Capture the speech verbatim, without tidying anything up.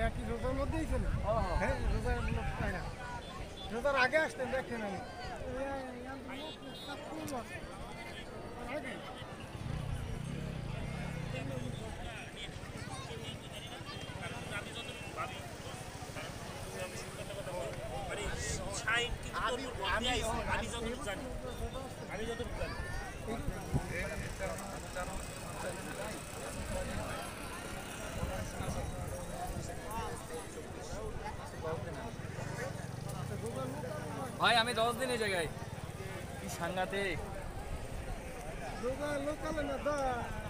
কি রোজার মধ্যেই ছিল? হ্যাঁ, রোজার লোক পায় না। রোজার আগে আসতেন দেখেন আমি। আগে আমি যতটুকু জানি আমি যতটুকু জানি ভাই আমি দশ দিন এই জায়গায় কি সাংঘাতিক লোকাল লোকাল না